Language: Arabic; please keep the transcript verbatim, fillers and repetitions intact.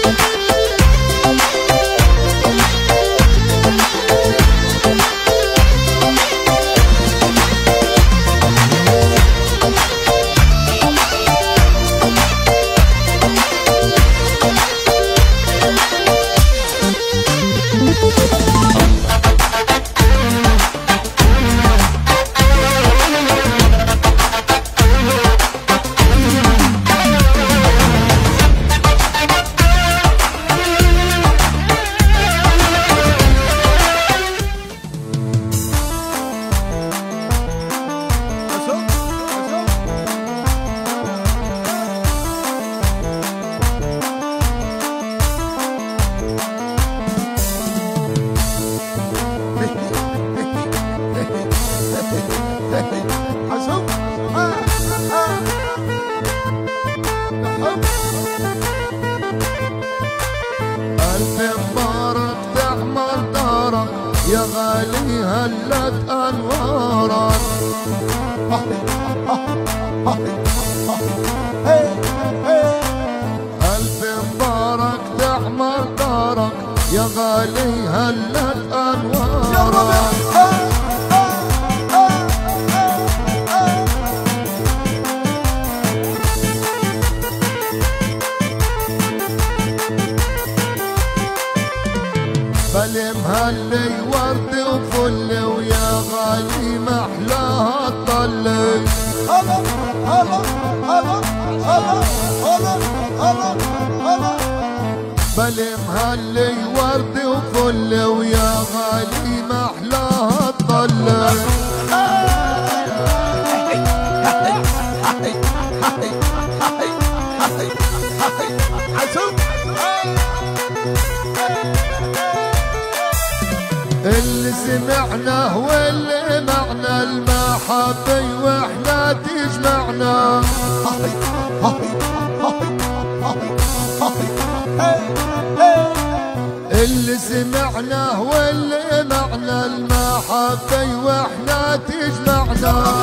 يا غالي هلت انوارك الف مبارك تحمر دارك يا غالي هلت انوارك بلي مهلي ورد وفل ويا غالي محلاها تطلي هلا هلا هلا هلا هلا هلا هلا بلي مهلي ورد وفل ويا غالي محلاها تطلي اللي سمعنا واللي معنا المحبة واحنا تجمعنا اللي سمعنا واللي معنا المحبة واحنا تجمعنا